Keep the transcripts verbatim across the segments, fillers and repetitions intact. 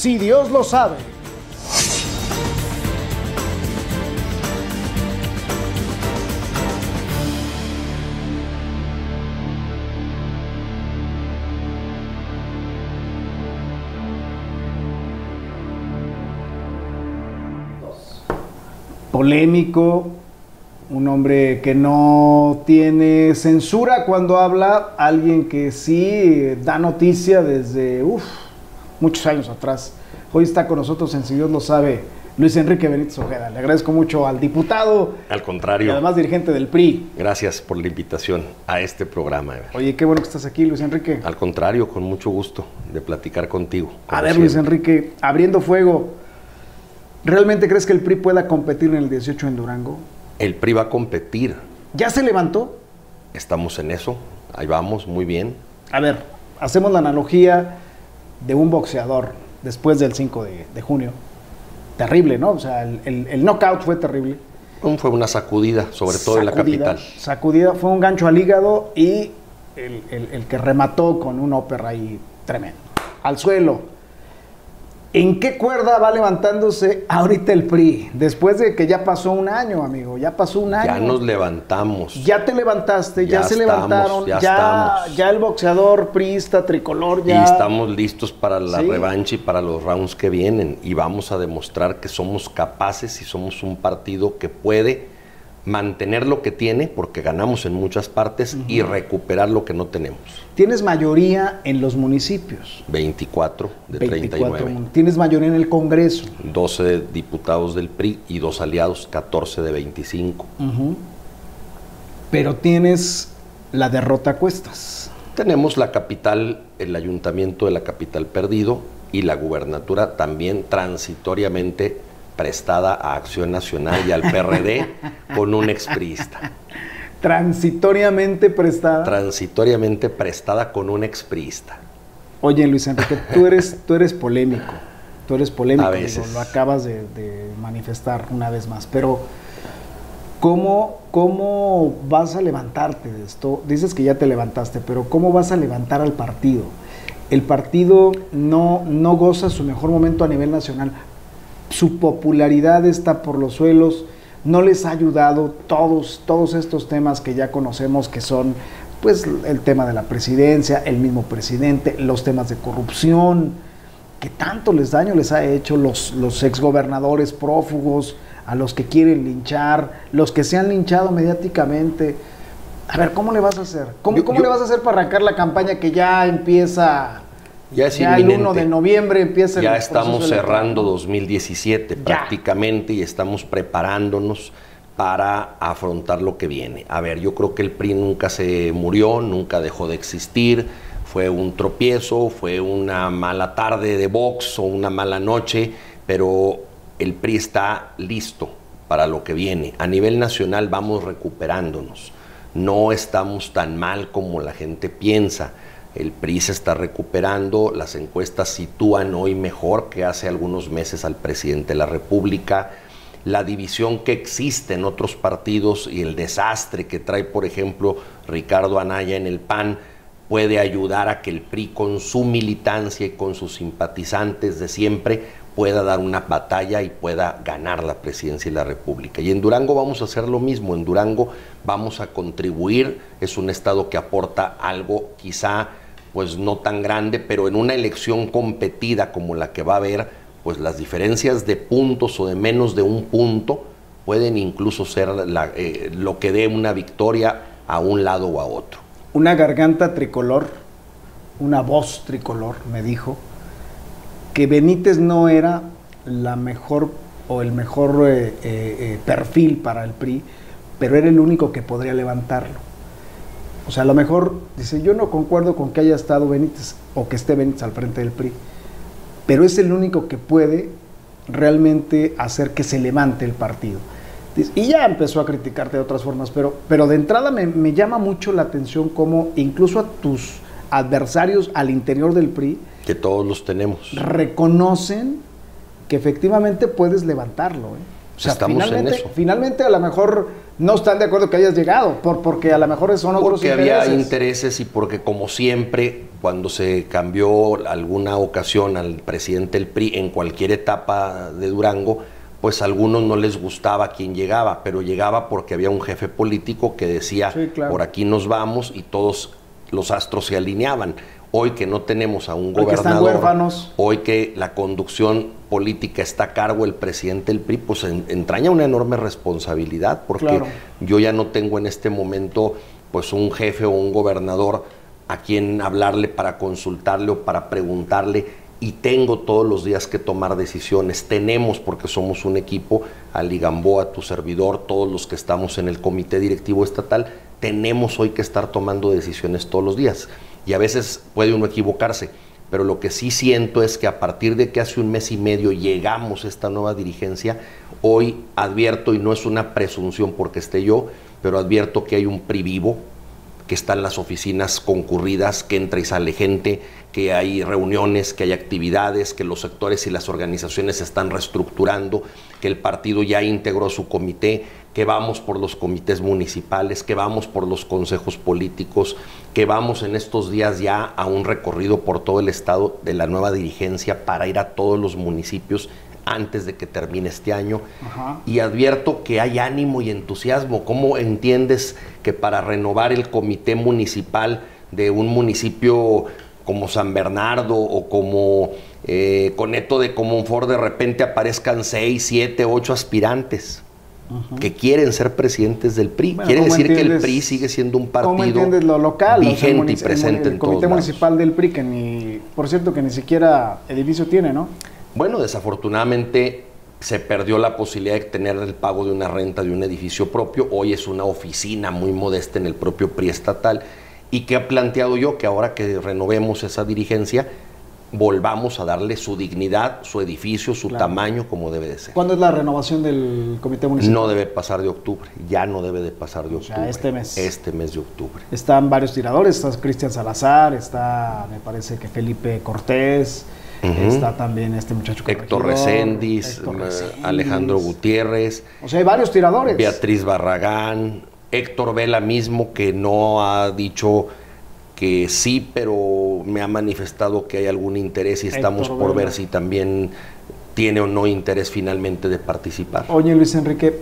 Si Dios lo sabe. Polémico, un hombre que no tiene censura cuando habla, alguien que sí da noticia desde uf, muchos años atrás. Hoy está con nosotros en Si Dios lo sabe, Luis Enrique Benítez Ojeda. Le agradezco mucho al diputado. Al contrario. Y además dirigente del P R I. Gracias por la invitación a este programa. Oye, qué bueno que estás aquí, Luis Enrique. Al contrario, con mucho gusto de platicar contigo. A ver, siempre. Luis Enrique, abriendo fuego, ¿realmente crees que el P R I pueda competir en el dieciocho en Durango? El P R I va a competir. ¿Ya se levantó? Estamos en eso, ahí vamos, muy bien. A ver, hacemos la analogía de un boxeador después del cinco de junio. Terrible, ¿no? O sea, el, el, el knockout fue terrible. Fue una sacudida, sobre todo sacudida, en la capital. Sacudida, fue un gancho al hígado y el, el, el que remató con un upper ahí tremendo. Al suelo. ¿En qué cuerda va levantándose ahorita el P R I? Después de que ya pasó un año, amigo, ya pasó un año. Ya nos levantamos. Ya te levantaste, ya, ya se estamos, levantaron, ya, ya, ya el boxeador priista, tricolor, ya... Y estamos listos para la ¿Sí? revancha y para los rounds que vienen. Y vamos a demostrar que somos capaces y somos un partido que puede mantener lo que tiene, porque ganamos en muchas partes, uh-huh. y recuperar lo que no tenemos. ¿Tienes mayoría en los municipios? veinticuatro de treinta y nueve. ¿Tienes mayoría en el Congreso? doce diputados del P R I y dos aliados, catorce de veinticinco. Uh-huh. Pero tienes la derrota a cuestas. Tenemos la capital, el ayuntamiento de la capital perdido y la gubernatura también transitoriamente prestada a Acción Nacional y al P R D con un expriista. Transitoriamente prestada. Transitoriamente prestada con un expriista. Oye, Luis Enrique, tú eres, tú eres polémico. Tú eres polémico. A veces. Lo, lo acabas de, de manifestar una vez más. Pero, ¿cómo, ¿cómo vas a levantarte de esto? Dices que ya te levantaste, pero ¿cómo vas a levantar al partido? El partido no, no goza su mejor momento a nivel nacional. Su popularidad está por los suelos, no les ha ayudado todos, todos estos temas que ya conocemos, que son pues el tema de la presidencia, el mismo presidente, los temas de corrupción, que tanto les daño les ha hecho, los, los exgobernadores prófugos, a los que quieren linchar, los que se han linchado mediáticamente. A ver, ¿cómo le vas a hacer? ¿Cómo, yo, ¿cómo yo, le vas a hacer para arrancar la campaña que ya empieza... Ya es ya inminente. El uno de noviembre empieza el Ya estamos cerrando electoral. dos mil diecisiete ya. prácticamente y estamos preparándonos para afrontar lo que viene. A ver, yo creo que el P R I nunca se murió, nunca dejó de existir, fue un tropiezo, fue una mala tarde de box o una mala noche, pero el P R I está listo para lo que viene. A nivel nacional vamos recuperándonos, no estamos tan mal como la gente piensa. El P R I se está recuperando, las encuestas sitúan hoy mejor que hace algunos meses al presidente de la República. La división que existe en otros partidos y el desastre que trae, por ejemplo, Ricardo Anaya en el P A N, puede ayudar a que el P R I con su militancia y con sus simpatizantes de siempre pueda dar una batalla y pueda ganar la presidencia de la República. Y en Durango vamos a hacer lo mismo, en Durango vamos a contribuir, es un estado que aporta algo quizá pues no tan grande, pero en una elección competida como la que va a haber, pues las diferencias de puntos o de menos de un punto pueden incluso ser la, eh, lo que dé una victoria a un lado o a otro. Una garganta tricolor, una voz tricolor me dijo que Benítez no era la mejor o el mejor eh, eh, perfil para el P R I, pero era el único que podría levantarlo. O sea, a lo mejor, dice, yo no concuerdo con que haya estado Benítez o que esté Benítez al frente del P R I, pero es el único que puede realmente hacer que se levante el partido. Dice, y ya empezó a criticarte de otras formas, pero, pero de entrada me, me llama mucho la atención cómo incluso a tus adversarios al interior del P R I, que todos los tenemos, reconocen que efectivamente puedes levantarlo, ¿eh? O sea, estamos finalmente, en eso. Finalmente a lo mejor no están de acuerdo que hayas llegado, por, porque a lo mejor son otros porque intereses. Porque había intereses y porque como siempre, cuando se cambió alguna ocasión al presidente del P R I en cualquier etapa de Durango, pues a algunos no les gustaba quién llegaba, pero llegaba porque había un jefe político que decía, sí, claro, por aquí nos vamos, y todos los astros se alineaban. Hoy que no tenemos a un hoy gobernador, que hoy que la conducción política está a cargo del presidente del P R I, pues en, entraña una enorme responsabilidad, porque claro, yo ya no tengo en este momento pues un jefe o un gobernador a quien hablarle para consultarle o para preguntarle, y tengo todos los días que tomar decisiones. Tenemos, porque somos un equipo, a Ali Gamboa, tu servidor, todos los que estamos en el comité directivo estatal, tenemos hoy que estar tomando decisiones todos los días. Y a veces puede uno equivocarse, pero lo que sí siento es que a partir de que hace un mes y medio llegamos a esta nueva dirigencia, hoy advierto, y no es una presunción porque esté yo, pero advierto que hay un P R I vivo, que están las oficinas concurridas, que entra y sale gente, que hay reuniones, que hay actividades, que los sectores y las organizaciones se están reestructurando, que el partido ya integró su comité, que vamos por los comités municipales, que vamos por los consejos políticos, que vamos en estos días ya a un recorrido por todo el estado de la nueva dirigencia para ir a todos los municipios antes de que termine este año. Ajá. Y advierto que hay ánimo y entusiasmo. ¿Cómo entiendes que para renovar el comité municipal de un municipio como San Bernardo o como eh, Coneto de Comonfort de repente aparezcan seis, siete, ocho aspirantes uh-huh. que quieren ser presidentes del P R I? Bueno, quiere decir que el P R I sigue siendo un partido ¿cómo entiendes lo local? vigente o sea, y presente el, el, el en todos comité lados. Municipal del P R I, que ni, por cierto, que ni siquiera edificio tiene, ¿no? Bueno, desafortunadamente se perdió la posibilidad de tener el pago de una renta de un edificio propio. Hoy es una oficina muy modesta en el propio P R I estatal. ¿Y qué he planteado yo? Que ahora que renovemos esa dirigencia, volvamos a darle su dignidad, su edificio, su claro. tamaño, como debe de ser. ¿Cuándo es la renovación del comité municipal? No debe pasar de octubre, ya no debe de pasar de octubre. O sea, este mes. Este mes de octubre. Están varios tiradores, está Cristian Salazar, está, me parece que Felipe Cortés, uh-huh. está también este muchacho Héctor Reséndiz, Alejandro Gutiérrez. O sea, hay varios tiradores. Beatriz Barragán, Héctor Vela mismo, que no ha dicho que sí, pero me ha manifestado que hay algún interés y estamos Héctor por Vela. Ver si también tiene o no interés finalmente de participar. Oye, Luis Enrique,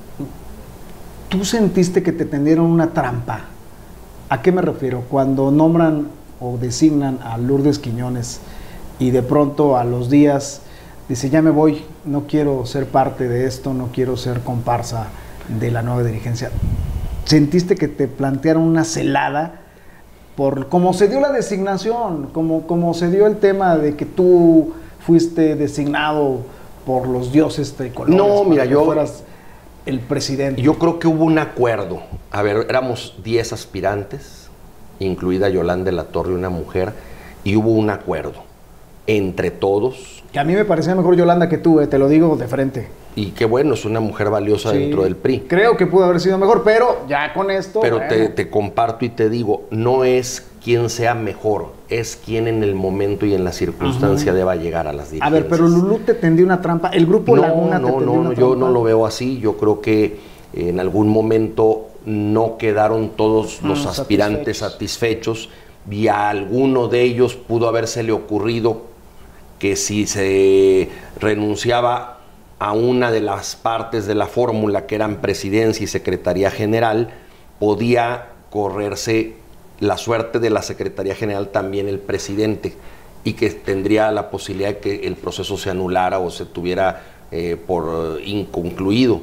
¿tú sentiste que te tendieron una trampa? ¿A qué me refiero? Cuando nombran o designan a Lourdes Quiñones y de pronto a los días dice, ya me voy, no quiero ser parte de esto, no quiero ser comparsa de la nueva dirigencia. ¿Sentiste que te plantearon una celada por cómo se dio la designación, como, como se dio el tema de que tú fuiste designado por los dioses tricolores? No, mira, yo fueras el presidente. Yo creo que hubo un acuerdo. A ver, éramos diez aspirantes, incluida Yolanda de la Torre, una mujer, y hubo un acuerdo entre todos. Que a mí me parecía mejor Yolanda que tú, eh, te lo digo de frente. Y qué bueno, es una mujer valiosa sí, dentro del P R I. Creo que pudo haber sido mejor, pero ya con esto... Pero bueno. te, te comparto y te digo, no es quien sea mejor, es quien en el momento y en la circunstancia uh-huh. deba llegar a las dirigencias. A ver, pero Lulú te tendió una trampa, el grupo no, Laguna no, te tendió no, una no, trampa. Yo no lo veo así, yo creo que en algún momento no quedaron todos los uh, aspirantes satisfechos. satisfechos y a alguno de ellos pudo habérsele ocurrido que si se renunciaba a una de las partes de la fórmula, que eran presidencia y secretaría general, podía correrse la suerte de la secretaría general también el presidente, y que tendría la posibilidad de que el proceso se anulara o se tuviera eh, por inconcluido.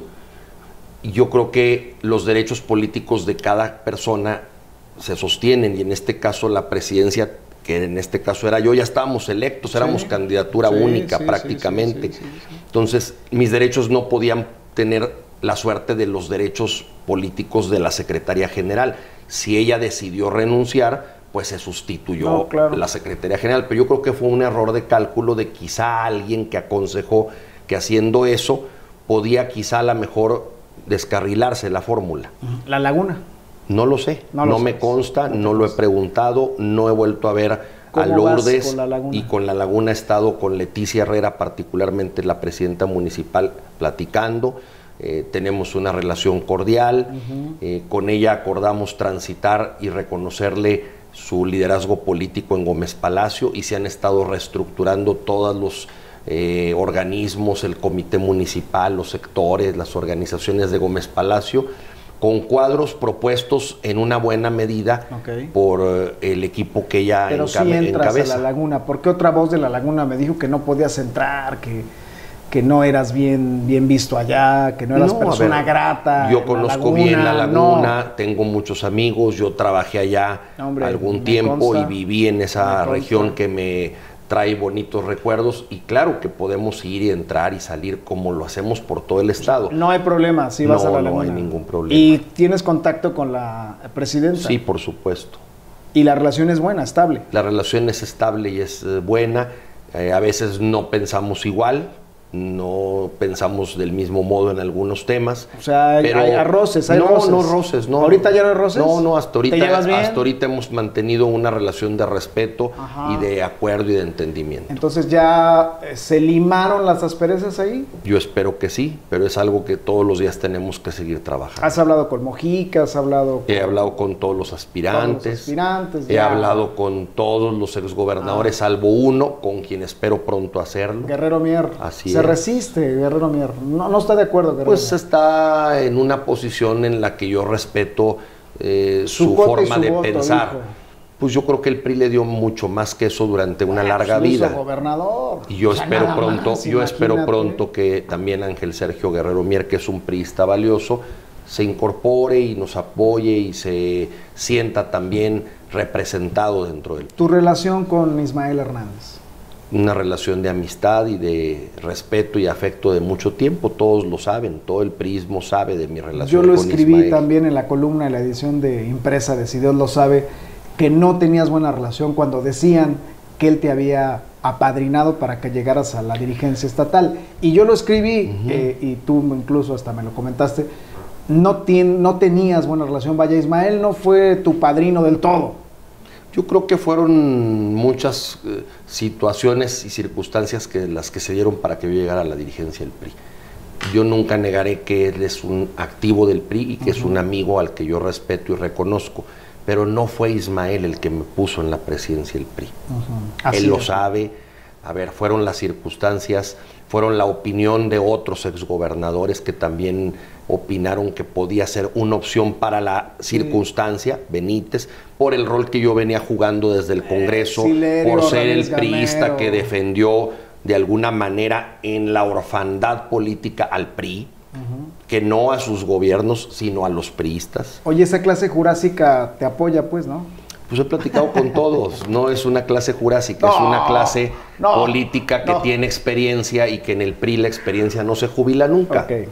Yo creo que los derechos políticos de cada persona se sostienen, y en este caso la presidencia, que en este caso era yo, ya estábamos electos, sí, éramos candidatura sí, única sí, prácticamente. Sí, sí, sí, sí, sí. Entonces, mis derechos no podían tener la suerte de los derechos políticos de la Secretaría General. Si ella decidió renunciar, pues se sustituyó no, claro. la Secretaría General. Pero yo creo que fue un error de cálculo de quizá alguien que aconsejó que haciendo eso podía quizá a lo mejor descarrilarse la fórmula. ¿La Laguna? No lo sé, no, lo no me consta, no, no lo he preguntado, no he vuelto a ver a Lourdes con la Laguna? Y con la Laguna he estado con Leticia Herrera, particularmente la presidenta municipal, platicando. Eh, tenemos una relación cordial, uh-huh. eh, con ella acordamos transitar y reconocerle su liderazgo político en Gómez Palacio, y se han estado reestructurando todos los eh, organismos, el comité municipal, los sectores, las organizaciones de Gómez Palacio, con cuadros propuestos en una buena medida okay. por uh, el equipo que ella Pero encabe, sí entras encabeza. a la Laguna, porque otra voz de la Laguna me dijo que no podías entrar, que, que no eras bien, bien visto allá, que no eras no, persona ver, grata. Yo conozco Laguna, bien la Laguna, no. tengo muchos amigos, yo trabajé allá no, hombre, algún tiempo consta, y viví en esa región que me trae bonitos recuerdos, y claro que podemos ir y entrar y salir como lo hacemos por todo el estado. No hay problema, si vas no, a la Laguna. No hay ningún problema. ¿Y tienes contacto con la presidenta? Sí, por supuesto. ¿Y la relación es buena, estable? La relación es estable y es eh, buena. Eh, a veces no pensamos igual, no pensamos del mismo modo en algunos temas. O sea, pero hay roces, hay no, roces. No, roces, no. ¿Ahorita ya no hay roces? No, no, hasta ahorita, ¿Te llevas bien? Hasta ahorita hemos mantenido una relación de respeto Ajá. y de acuerdo y de entendimiento. Entonces, ¿ya se limaron las asperezas ahí? Yo espero que sí, pero es algo que todos los días tenemos que seguir trabajando. ¿Has hablado con Mojica? ¿Has hablado con... He hablado con todos los aspirantes. Todos los aspirantes He hablado con todos los exgobernadores, ah. salvo uno, con quien espero pronto hacerlo. Guerrero Mier. Así se es. resiste, Guerrero Mier. No, no está de acuerdo, Guerrero. Pues está en una posición en la que yo respeto eh, su, su forma su de voto, pensar. Dijo. Pues yo creo que el P R I le dio mucho más que eso durante una ah, larga pues vida. Gobernador. Y yo o sea, espero pronto, más, yo espero pronto que también Ángel Sergio Guerrero Mier, que es un priista valioso, se incorpore y nos apoye y se sienta también representado dentro del. ¿Tu relación con Ismael Hernández? Una relación de amistad y de respeto y afecto de mucho tiempo, todos lo saben, todo el prismo sabe de mi relación Yo lo con escribí Ismael. También en la columna de la edición de impresa de Si Dios lo sabe, que no tenías buena relación cuando decían que él te había apadrinado para que llegaras a la dirigencia estatal. Y yo lo escribí, uh-huh. eh, y tú incluso hasta me lo comentaste, no, tien, no tenías buena relación, vaya, Ismael no fue tu padrino del todo. Yo creo que fueron muchas eh, situaciones y circunstancias que las que se dieron para que yo llegara a la dirigencia del P R I. Yo nunca negaré que él es un activo del P R I y que uh-huh. es un amigo al que yo respeto y reconozco, pero no fue Ismael el que me puso en la presidencia del P R I. Uh-huh. Él lo sabe. A ver, fueron las circunstancias, fueron la opinión de otros exgobernadores que también opinaron que podía ser una opción para la circunstancia, sí. Benítez, por el rol que yo venía jugando desde el Congreso, eh, Silerio, por ser el priista que defendió de alguna manera en la orfandad política al P R I, uh-huh. que no a sus gobiernos, sino a los priistas. Oye, esa clase jurásica te apoya, pues, ¿no? Pues he platicado con todos, no es una clase jurásica, no, es una clase no, política que no. tiene experiencia y que en el P R I la experiencia no se jubila nunca. Okay.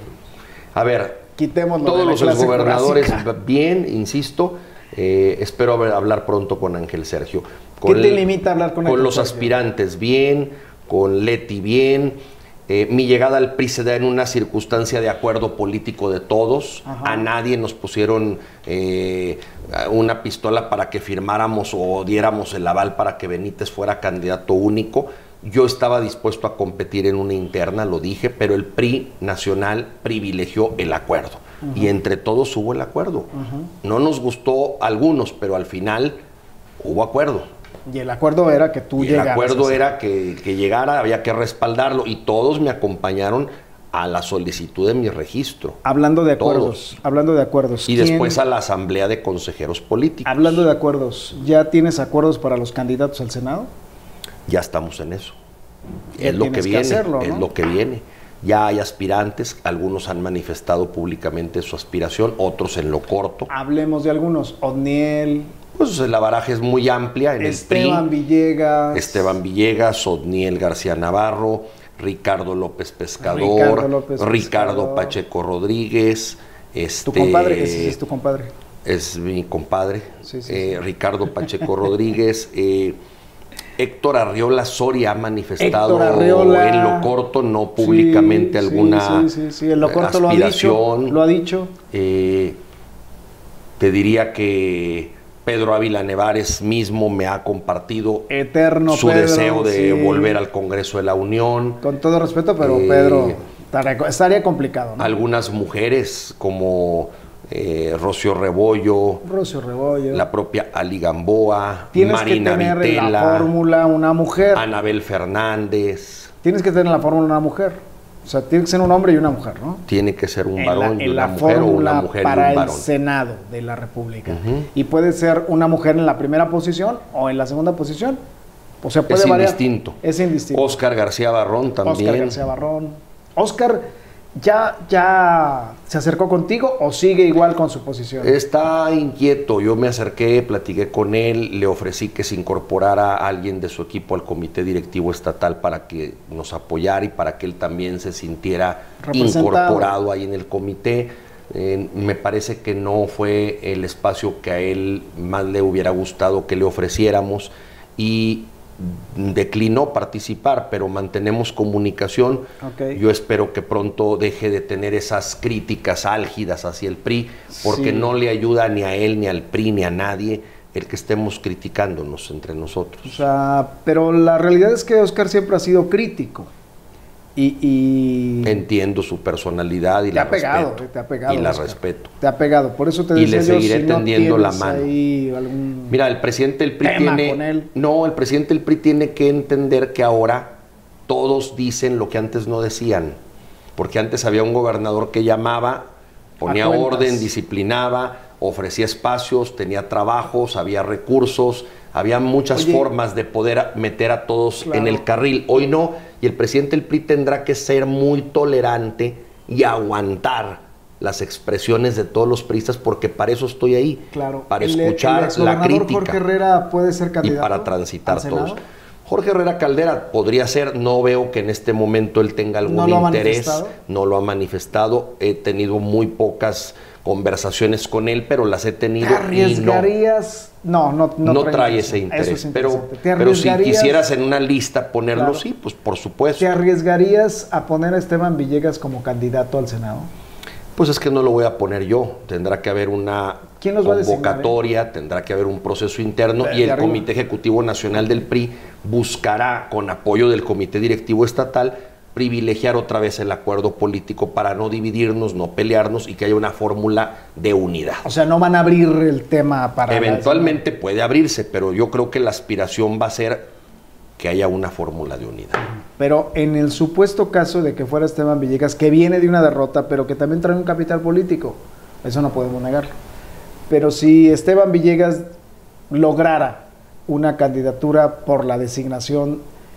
A ver, Quitémoslo todos los exgobernadores, jurásica. bien, insisto, eh, espero ver, hablar pronto con Ángel Sergio. Con ¿Qué te el, limita a hablar con Con Ángel los Sergio? Aspirantes, bien, con Leti, bien. Eh, mi llegada al P R I se da en una circunstancia de acuerdo político de todos. Ajá. A nadie nos pusieron eh, una pistola para que firmáramos o diéramos el aval para que Benítez fuera candidato único. Yo estaba dispuesto a competir en una interna, lo dije, pero el P R I nacional privilegió el acuerdo. Uh-huh. Y entre todos hubo el acuerdo. Uh-huh. No nos gustó a algunos, pero al final hubo acuerdo. Y el acuerdo era que tú y llegaras. El acuerdo era que, que llegara, había que respaldarlo, y todos me acompañaron a la solicitud de mi registro. Hablando de acuerdos, todos. hablando de acuerdos. Y después a la asamblea de consejeros políticos. Hablando de acuerdos, ¿ya tienes acuerdos para los candidatos al Senado? Ya estamos en eso. Es lo que viene, que hacerlo, ¿no? Es lo que viene. Ya hay aspirantes, algunos han manifestado públicamente su aspiración, otros en lo corto. Hablemos de algunos. Odniel. Pues la baraja es muy amplia en Esteban el P R I. Villegas. Esteban Villegas, Odniel García Navarro, Ricardo López Pescador, Ricardo, López Ricardo Pescador. Pacheco Rodríguez. Este, ¿Tu compadre? Ese es tu compadre. Es mi compadre. Sí, sí, eh, sí. Ricardo Pacheco Rodríguez. Eh, Héctor Arriola Soria ha manifestado Arriola, en lo corto, no públicamente, sí, alguna sí, sí, sí, sí. En lo corto aspiración. Lo ha dicho. Lo ha dicho. Eh, te diría que Pedro Ávila Nevares mismo me ha compartido Eterno su Pedro, deseo de sí. volver al Congreso de la Unión. Con todo respeto, pero Eh, Pedro, estaría- estaría complicado, ¿no? Algunas mujeres como eh, Rocío Rebollo, Rocio Rebollo. la propia Ali Gamboa, Tienes Marina que tener en la Vitela, fórmula una mujer. Anabel Fernández. Tienes que tener en la fórmula una mujer. O sea, tiene que ser un hombre y una mujer, ¿no? Tiene que ser un En varón la, y en una la mujer, o una fórmula mujer para y un el varón. Senado de la República. Ujú. Y puede ser una mujer en la primera posición o en la segunda posición. O sea, puede Es variar. indistinto. Es indistinto. Óscar García Barrón también. Óscar García Barrón. Óscar, ¿ya, ¿ya se acercó contigo o sigue igual con su posición? Está inquieto. Yo me acerqué, platiqué con él, le ofrecí que se incorporara a alguien de su equipo al comité directivo estatal para que nos apoyara y para que él también se sintiera Representado. incorporado ahí en el comité. Eh, me parece que no fue el espacio que a él más le hubiera gustado que le ofreciéramos y declinó participar, pero mantenemos comunicación. Ok. Yo espero que pronto deje de tener esas críticas álgidas hacia el P R I, porque Sí. no le ayuda ni a él, ni al P R I, ni a nadie el que estemos criticándonos entre nosotros. O sea, pero la realidad es que Óscar siempre ha sido crítico. Y, y Entiendo su personalidad y te la ha pegado, respeto. te ha pegado. y la Óscar. respeto. Te ha pegado. Por eso te Y decía le yo, seguiré si no tendiendo la tienes mano. ahí algún... Mira, el presidente del P R I tema tiene. con él. No, el presidente del P R I tiene que entender que ahora todos dicen lo que antes no decían. Porque antes había un gobernador que llamaba, ponía cuentas. orden, disciplinaba, ofrecía espacios, tenía trabajos, había recursos, había muchas Oye, formas de poder meter a todos claro. en el carril. Hoy no, y el presidente del P R I tendrá que ser muy tolerante y aguantar las expresiones de todos los priistas, porque para eso estoy ahí, Claro. para El- escuchar el la exgobernador crítica Jorge Herrera puede ser y candidato para transitar al Senado. todos. Jorge Herrera Caldera podría ser, no veo que en este momento él tenga algún ¿No lo ha interés, manifestado? no lo ha manifestado, he tenido muy pocas conversaciones con él, pero las he tenido ¿Te y no, arriesgarías? No, no, no, no trae intención. ese interés, Eso es pero, interesante. ¿Te pero si arriesgarías- quisieras en una lista ponerlo, Claro. sí, pues por supuesto. ¿Te arriesgarías a poner a Esteban Villegas como candidato al Senado? Pues es que no lo voy a poner yo, tendrá que haber una ¿Quién los va a designar, convocatoria, tendrá que haber un proceso interno De- y de el arriba. Comité Ejecutivo Nacional del P R I buscará, con apoyo del Comité Directivo Estatal, privilegiar otra vez el acuerdo político para no dividirnos, no pelearnos y que haya una fórmula de unidad. O sea, no van a abrir el tema para... Eventualmente puede abrirse, pero yo creo que la aspiración va a ser que haya una fórmula de unidad. Pero en el supuesto caso de que fuera Esteban Villegas, que viene de una derrota, pero que también trae un capital político, eso no podemos negarlo. Pero si Esteban Villegas lograra una candidatura por la designación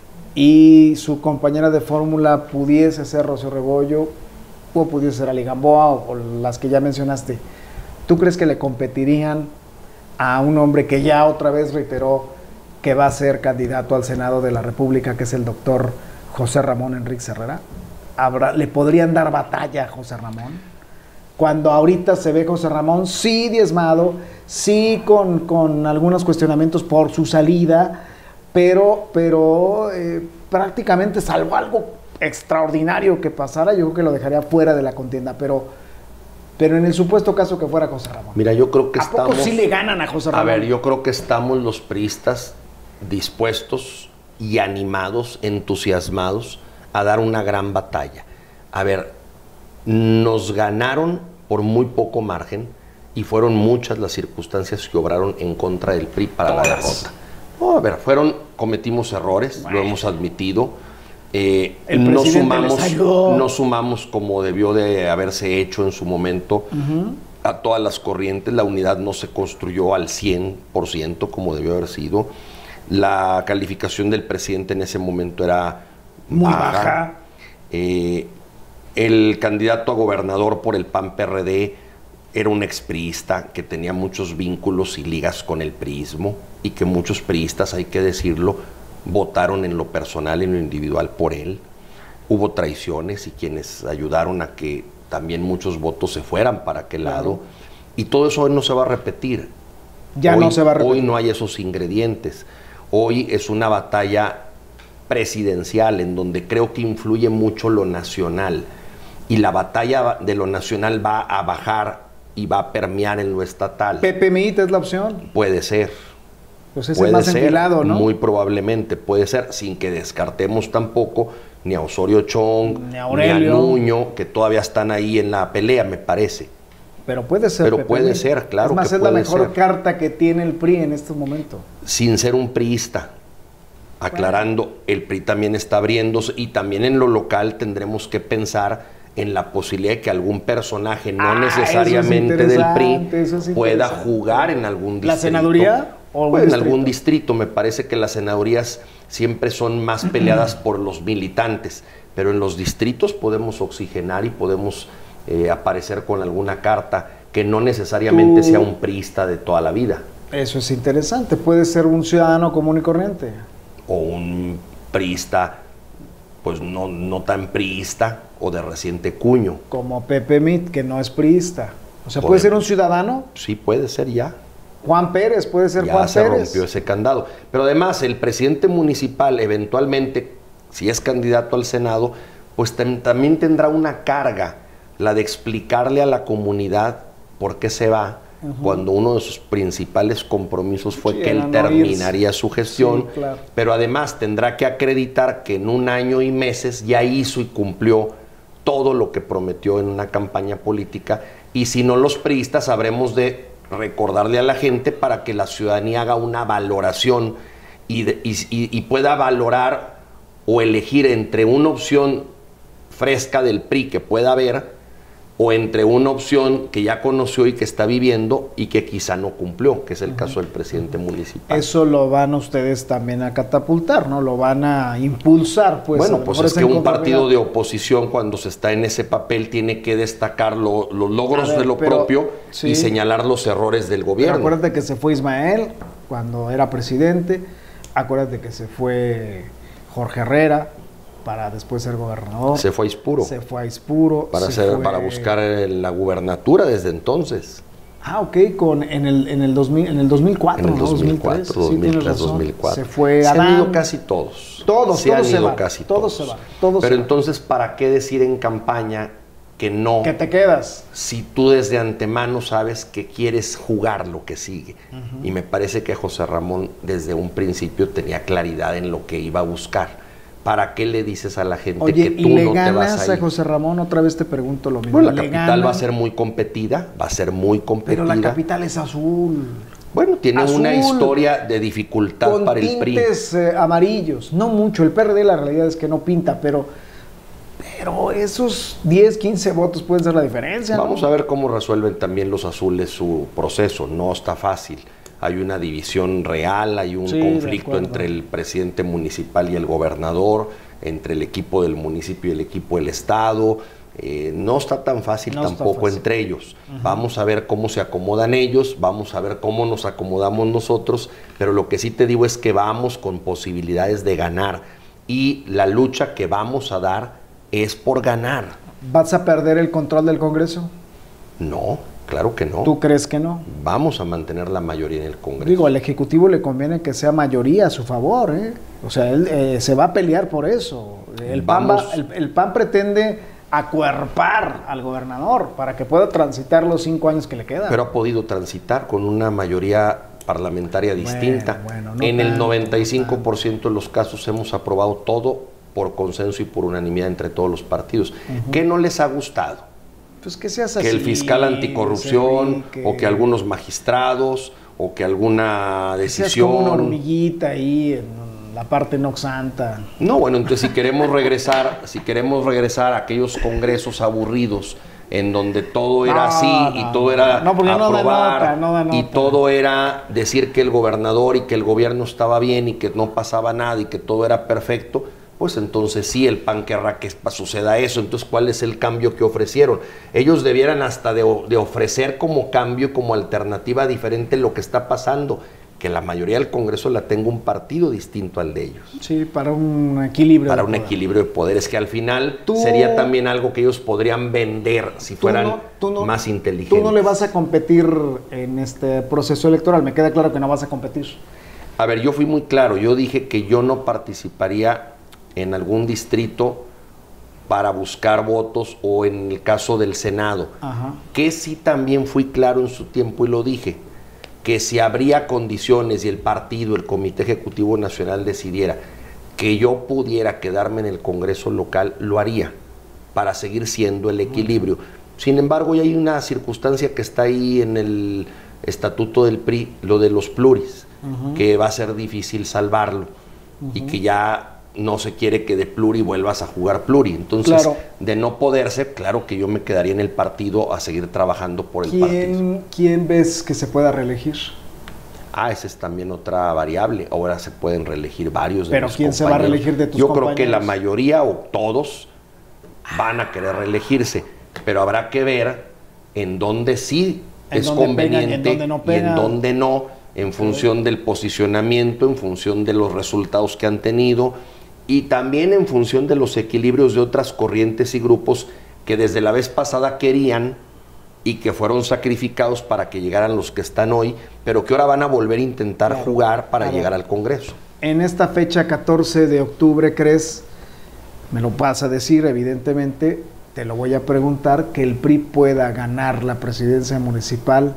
y su compañera de fórmula pudiese ser Rocío Rebollo o pudiese ser Ali Gamboa o, o las que ya mencionaste, ¿tú crees que le competirían a un hombre que ya otra vez reiteró que va a ser candidato al Senado de la República, que es el doctor José Ramón Enríquez Herrera? ¿Habrá, ¿Le podrían dar batalla a José Ramón? Cuando ahorita se ve José Ramón sí diezmado, sí con, con algunos cuestionamientos por su salida, pero, pero eh, prácticamente salvo algo extraordinario que pasara, yo creo que lo dejaría fuera de la contienda, pero, pero en el supuesto caso que fuera José Ramón. Mira, yo creo que ¿A estamos... poco sí le ganan a José Ramón? A ver, yo creo que estamos los priistas dispuestos y animados, entusiasmados a dar una gran batalla. A ver, nos ganaron por muy poco margen y fueron muchas las circunstancias que obraron en contra del P R I para Todas. la derrota. No, a ver, fueron, cometimos errores, Bueno. lo hemos admitido. Eh, El no presidente sumamos, les ayudó. no sumamos como debió de haberse hecho en su momento Uh-huh. a todas las corrientes. La unidad no se construyó al cien por ciento como debió haber sido. La calificación del presidente en ese momento era Muy baja. baja. Eh, el candidato a gobernador por el P A N P R D era un expriista que tenía muchos vínculos y ligas con el priismo y que muchos priistas, hay que decirlo, votaron en lo personal y en lo individual por él. Hubo traiciones y quienes ayudaron a que también muchos votos se fueran para aquel Claro. lado. Y todo eso hoy no se va a repetir. Ya hoy, no se va a repetir. Hoy no hay esos ingredientes. Hoy es una batalla presidencial en donde creo que influye mucho lo nacional. Y la batalla de lo nacional va a bajar y va a permear en lo estatal. ¿Pepe Mit es la opción? Puede ser. Pues es puede el más ser, enfilado, ¿no? Muy probablemente, puede ser, sin que descartemos tampoco ni a Osorio Chong, ni a Aurelio, ni a Nuño, que todavía están ahí en la pelea, me parece. Pero puede ser. Pero Pepe puede Mit. ser, claro. Es más, que es puede la mejor ser. carta que tiene el P R I en este momento. Sin ser un priista. Aclarando, bueno. El P R I también está abriéndose y también en lo local tendremos que pensar en la posibilidad de que algún personaje, no ah, necesariamente es del P R I, es pueda jugar en algún distrito. ¿La senaduría? ¿O pues en distrito? algún distrito. Me parece que las senadurías siempre son más peleadas por los militantes, pero en los distritos podemos oxigenar y podemos eh, aparecer con alguna carta que no necesariamente Tú... sea un priista de toda la vida. Eso es interesante. Puede ser un ciudadano común y corriente. O un priista, pues no, no tan priista o de reciente cuño. Como Pepe Mit, que no es priista. O sea, ¿puede ser un ciudadano? Sí, puede ser ya. Juan Pérez, puede ser ya Juan se Pérez. rompió ese candado. Pero además, el presidente municipal, eventualmente, si es candidato al Senado, pues tam también tendrá una carga, la de explicarle a la comunidad por qué se va, uh-huh. cuando uno de sus principales compromisos fue sí, que él no terminaría irse. su gestión, sí, claro. Pero además tendrá que acreditar que en un año y meses ya hizo y cumplió todo lo que prometió en una campaña política, y si no, los priistas habremos de recordarle a la gente para que la ciudadanía haga una valoración y, de, y, y pueda valorar o elegir entre una opción fresca del P R I que pueda haber o entre una opción que ya conoció y que está viviendo y que quizá no cumplió, que es el uh-huh. caso del presidente municipal. Eso lo van ustedes también a catapultar, ¿no? Lo van a impulsar, pues. Bueno, pues es que un partido de oposición, cuando se está en ese papel, tiene que destacar lo, los logros ver, de lo pero, propio sí. y señalar los errores del gobierno. Pero acuérdate que se fue Ismael cuando era presidente, acuérdate que se fue Jorge Herrera para después ser gobernador. Se fue a Ispuro. Se fue a Ispuro. Para, ser, fue... para buscar la gubernatura desde entonces. Ah, ok, con, en, el, en, el dos mil, en el dos mil cuatro, en el ¿no? dos mil cuatro, dos mil tres, dos mil cuatro. Se fue Se Adán. han ido casi todos. Todos, se todos han se ido van. casi todos. todos. se van. Todos Pero se entonces, van. ¿para qué decir en campaña que no? Que te quedas. Si tú desde antemano sabes que quieres jugar lo que sigue. Uh-huh. Y me parece que José Ramón desde un principio tenía claridad en lo que iba a buscar. ¿Para qué le dices a la gente Oye, que tú ¿y le no te vas ganas a a ir? José Ramón? Otra vez te pregunto lo mismo. Bueno, la ¿Le capital ganan? va a ser muy competida, va a ser muy competida. Pero la capital es azul. Bueno, tiene azul, una historia de dificultad con para el P R I. tintes eh, amarillos, no mucho. El P R D la realidad es que no pinta, pero, pero esos diez, quince votos pueden ser la diferencia, ¿no? Vamos a ver cómo resuelven también los azules su proceso. No está fácil. Hay una división real, hay un sí, conflicto entre el presidente municipal y el gobernador, entre el equipo del municipio y el equipo del estado. Eh, no está tan fácil no tampoco fácil. entre ellos. Uh-huh. Vamos a ver cómo se acomodan ellos, vamos a ver cómo nos acomodamos nosotros, pero lo que sí te digo es que vamos con posibilidades de ganar y la lucha que vamos a dar es por ganar. ¿Vas a perder el control del Congreso? No. Claro que no. ¿Tú crees que no? Vamos a mantener la mayoría en el Congreso. Digo, al Ejecutivo le conviene que sea mayoría a su favor, ¿eh? O sea, él eh, se va a pelear por eso. El PAN, va, el, el PAN pretende acuerpar al gobernador para que pueda transitar los cinco años que le quedan. Pero ha podido transitar con una mayoría parlamentaria distinta. Bueno, bueno, no en tanto, el noventa y cinco por ciento no de los casos hemos aprobado todo por consenso y por unanimidad entre todos los partidos. Uh-huh. ¿Qué no les ha gustado? Pues que seas así, que el fiscal anticorrupción o que algunos magistrados o que alguna decisión. Que seas como una hormiguita ahí en la parte noxanta. No, bueno, entonces si queremos regresar, si queremos regresar a aquellos congresos aburridos en donde todo era no, así no, y todo era no, aprobar no da nota, no da nota. Y todo era decir que el gobernador y que el gobierno estaba bien y que no pasaba nada y que todo era perfecto, pues entonces sí, el P A N querrá que suceda eso. Entonces, ¿cuál es el cambio que ofrecieron? Ellos debieran hasta de, de ofrecer como cambio, como alternativa diferente lo que está pasando, que la mayoría del Congreso la tenga un partido distinto al de ellos. Sí, para un equilibrio Para de un poder. equilibrio de poderes, que al final tú, sería también algo que ellos podrían vender si fueran no, tú no, más inteligentes. Tú no le vas a competir en este proceso electoral, me queda claro que no vas a competir. A ver, yo fui muy claro, yo dije que yo no participaría en algún distrito para buscar votos, o en el caso del Senado. Ajá. Que sí también fui claro en su tiempo y lo dije, que si habría condiciones y el partido, el Comité Ejecutivo Nacional decidiera que yo pudiera quedarme en el Congreso local, lo haría, para seguir siendo el equilibrio. Sin embargo, ya hay una circunstancia que está ahí en el estatuto del P R I, lo de los pluris, uh-huh. que va a ser difícil salvarlo, uh-huh. y que ya no se quiere que de pluri vuelvas a jugar pluri. Entonces, claro. de no poderse, claro que yo me quedaría en el partido a seguir trabajando por el ¿Quién, partido. ¿Quién ves que se pueda reelegir? Ah, esa es también otra variable. Ahora se pueden reelegir varios de ¿Pero mis quién compañeros. se va a reelegir de tus Yo compañeros? creo que la mayoría o todos van a querer reelegirse, pero habrá que ver en dónde sí ¿En es dónde conveniente pega, en dónde no pega? y en dónde no, en función del posicionamiento, en función de los resultados que han tenido, y también en función de los equilibrios de otras corrientes y grupos que desde la vez pasada querían y que fueron sacrificados para que llegaran los que están hoy, pero que ahora van a volver a intentar claro, jugar para claro. llegar al Congreso. En esta fecha catorce de octubre, ¿crees, me lo vas a decir evidentemente, te lo voy a preguntar, que el P R I pueda ganar la presidencia municipal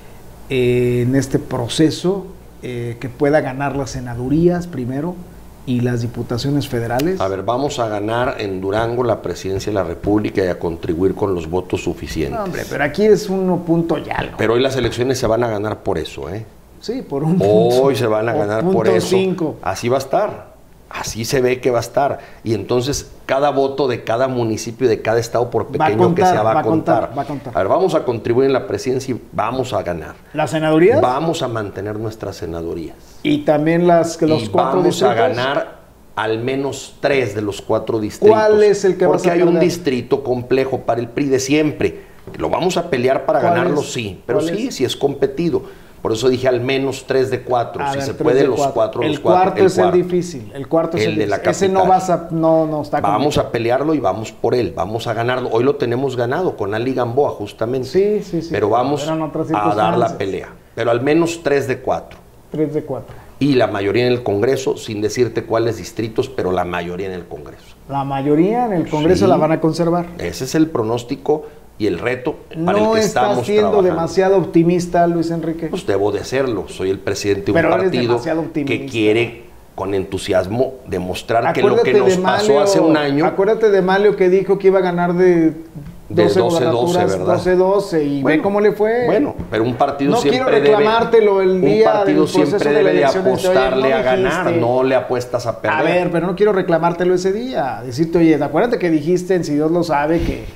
eh, en este proceso, eh, que pueda ganar las senadurías primero y las diputaciones federales? A ver, vamos a ganar en Durango la presidencia de la República y a contribuir con los votos suficientes. No, hombre, pero aquí es uno punto y algo. Pero hoy las elecciones se van a ganar por eso, ¿eh? Sí, por un punto. Hoy se van a ganar por eso. Cinco. Así va a estar. Así se ve que va a estar. Y entonces cada voto de cada municipio, de cada estado, por pequeño contar, que sea, va, va, a contar. Contar, va a contar. A ver, vamos a contribuir en la presidencia y vamos a ganar. ¿Las senadurías? Vamos a mantener nuestras senadurías. Y también las que los y cuatro vamos distritos. a ganar al menos tres de los cuatro distritos. ¿Cuál es el que vas a Porque hay un distrito complejo para el P R I de siempre. Lo vamos a pelear para ganarlo, es? sí. Pero sí, es? sí es competido. Por eso dije al menos tres de cuatro. A si ver, se puede, los cuatro. cuatro el los cuatro. Cuarto el es cuarto es el difícil. El cuarto es el, el de la capital. Ese no vas a, no, no está Vamos complicado. a pelearlo y vamos por él. Vamos a ganarlo. Hoy lo tenemos ganado con Ali Gamboa, justamente. Sí, sí, sí. Pero vamos a dar la pelea. Pero al menos tres de cuatro. Tres de cuatro. Y la mayoría en el Congreso, sin decirte cuáles distritos, pero la mayoría en el Congreso. La mayoría en el Congreso sí. la van a conservar. Ese es el pronóstico y el reto para no el que estamos trabajando. ¿No estás siendo demasiado optimista, Luis Enrique? Pues debo de serlo. Soy el presidente de un Pero partido que quiere con entusiasmo demostrar acuérdate que lo que nos Malio, pasó hace un año... Acuérdate de Malio que dijo que iba a ganar de doce doce, doce doce, y bueno, ve cómo le fue. Bueno, pero un partido no siempre quiero reclamártelo debe... el día un partido siempre de debe de oye, apostarle no a ganar, no le apuestas a perder. A ver, pero no quiero reclamártelo ese día. Decirte, oye, acuérdate que dijiste en Si Dios lo sabe que...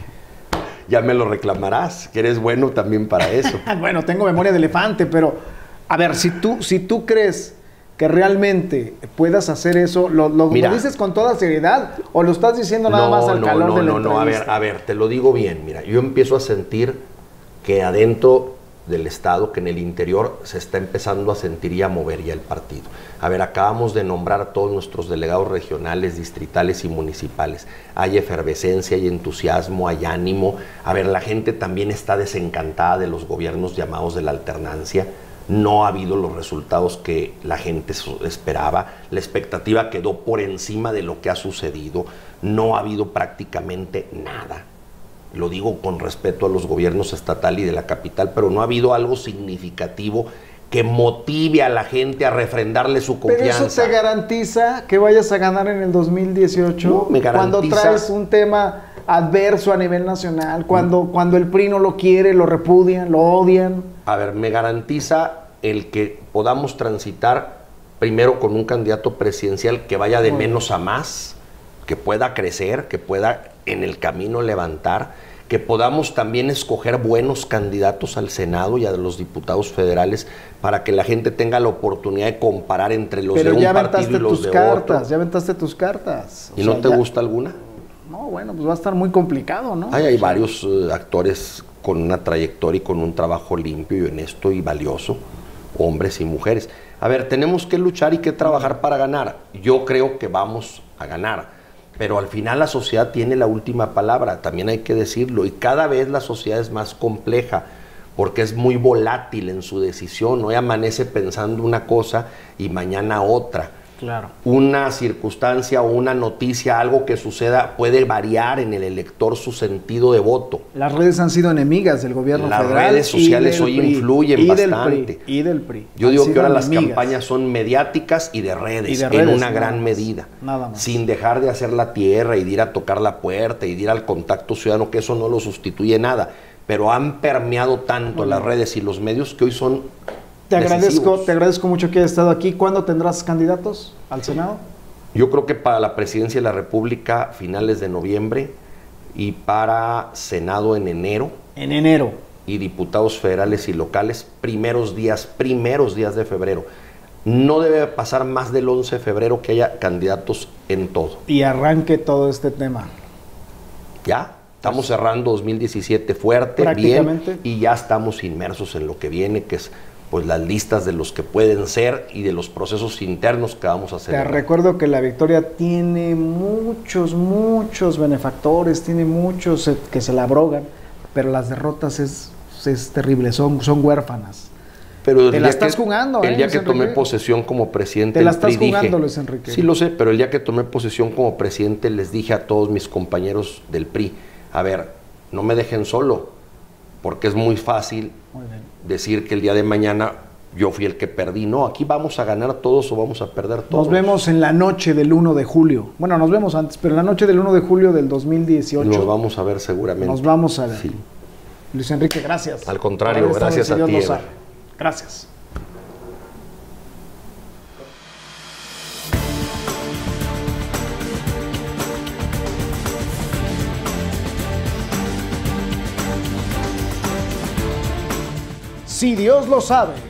Ya me lo reclamarás, que eres bueno también para eso. Bueno, tengo memoria de elefante, pero a ver, si tú, si tú crees que realmente puedas hacer eso, ¿lo, lo, mira, ¿lo dices con toda seriedad o lo estás diciendo nada no, más al no, calor no, de la no, entrevista? No, a ver, a ver, te lo digo bien, mira, yo empiezo a sentir que adentro del Estado, que en el interior se está empezando a sentir y a mover ya el partido. A ver, acabamos de nombrar a todos nuestros delegados regionales, distritales y municipales. Hay efervescencia, hay entusiasmo, hay ánimo. A ver, la gente también está desencantada de los gobiernos llamados de la alternancia. No ha habido los resultados que la gente esperaba. La expectativa quedó por encima de lo que ha sucedido. No ha habido prácticamente nada. Lo digo con respeto a los gobiernos estatal y de la capital, pero no ha habido algo significativo que motive a la gente a refrendarle su confianza. ¿Pero eso te garantiza que vayas a ganar en el dos mil dieciocho? No, me garantiza... Cuando traes un tema adverso a nivel nacional, cuando, mm. cuando el P R I no lo quiere, lo repudian, lo odian. A ver, me garantiza el que podamos transitar primero con un candidato presidencial que vaya de menos a más, que pueda crecer, que pueda en el camino levantar, que podamos también escoger buenos candidatos al Senado y a los diputados federales para que la gente tenga la oportunidad de comparar entre los Pero de un ya partido y los tus de cartas, otro. Ya aventaste tus cartas. ¿Y o no sea, te ya... gusta alguna? No, bueno, pues va a estar muy complicado, ¿no? Hay, hay o sea... varios uh, actores con una trayectoria y con un trabajo limpio y honesto y valioso, hombres y mujeres. A ver, tenemos que luchar y que trabajar para ganar. Yo creo que vamos a ganar. Pero al final la sociedad tiene la última palabra, también hay que decirlo, y cada vez la sociedad es más compleja, porque es muy volátil en su decisión, hoy amanece pensando una cosa y mañana otra. Claro. Una circunstancia o una noticia, algo que suceda, puede variar en el elector su sentido de voto. Las redes han sido enemigas del gobierno Las federal. Las redes sociales hoy P R I, influyen y bastante. Del P R I, y del P R I. Yo han digo que ahora las enemigas. campañas son mediáticas y de redes, y de redes en una gran más, medida. Nada más. Sin dejar de hacer la tierra y de ir a tocar la puerta y de ir al contacto ciudadano, que eso no lo sustituye nada. Pero han permeado tanto las redes y los medios que hoy son Te agradezco, decisivos. te agradezco mucho que hayas estado aquí. ¿Cuándo tendrás candidatos al Senado? Yo creo que para la presidencia de la República, finales de noviembre, y para Senado en enero. En enero. Y diputados federales y locales, primeros días, primeros días de febrero. No debe pasar más del once de febrero que haya candidatos en todo. Y arranque todo este tema. Ya, estamos cerrando dos mil diecisiete fuerte, bien, y ya estamos inmersos en lo que viene, que es pues las listas de los que pueden ser y de los procesos internos que vamos a hacer. Te recuerdo que la victoria tiene muchos, muchos benefactores, tiene muchos que se la abrogan, pero las derrotas es, es terrible, son, son huérfanas. Pero te la estás que, jugando, El ¿eh, día Luis que Enrique? tomé posesión como presidente Te la estás P R I jugando, dije, Luis Enrique. Sí lo sé, pero el día que tomé posesión como presidente les dije a todos mis compañeros del P R I, a ver, no me dejen solo, porque es muy fácil muy decir que el día de mañana yo fui el que perdí. No, aquí vamos a ganar todos o vamos a perder todos. Nos vemos en la noche del uno de julio. Bueno, nos vemos antes, pero en la noche del uno de julio del dos mil dieciocho. Nos vamos a ver seguramente. Nos vamos a ver. Sí. Luis Enrique, gracias. Al contrario, gracias a ti. Gracias. Si Dios lo sabe.